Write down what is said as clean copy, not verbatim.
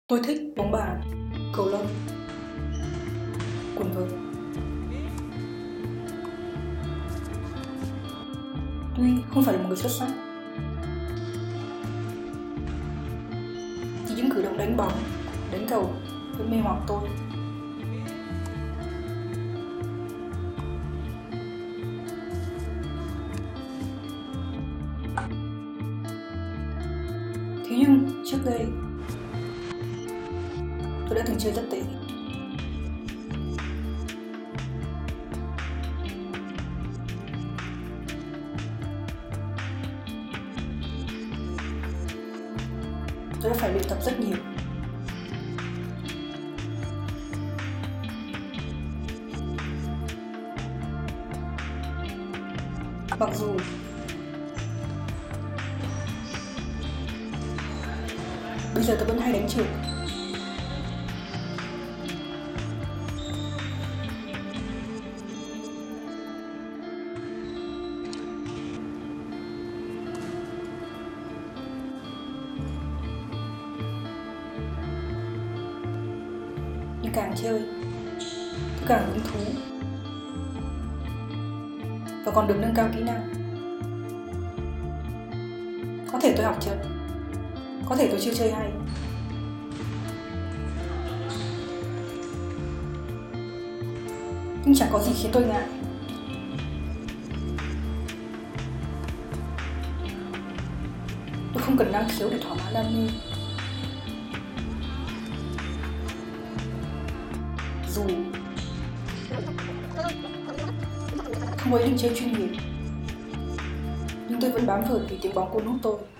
Tôi thích bóng bàn, cầu lông, quần vợt. Tuy không phải là một người xuất sắc, thì những cử động đánh bóng, đánh cầu vẫn mê hoặc tôi. Thế nhưng trước đây tôi đã từng chơi rất tệ. Tôi đã phải luyện tập rất nhiều. Mặc dù bây giờ tôi vẫn hay đánh trượt. Nhưng càng chơi, tôi càng hứng thú và còn được nâng cao kỹ năng. Có thể tôi học chậm, có thể tôi chưa chơi hay, nhưng chẳng có gì khiến tôi ngại. Tôi không cần năng khiếu để thỏa mãn đam mê. Dù không ấy được chơi chuyên nghiệp, nhưng tôi vẫn bám vợt vì tiếng bóng cuốn hút tôi.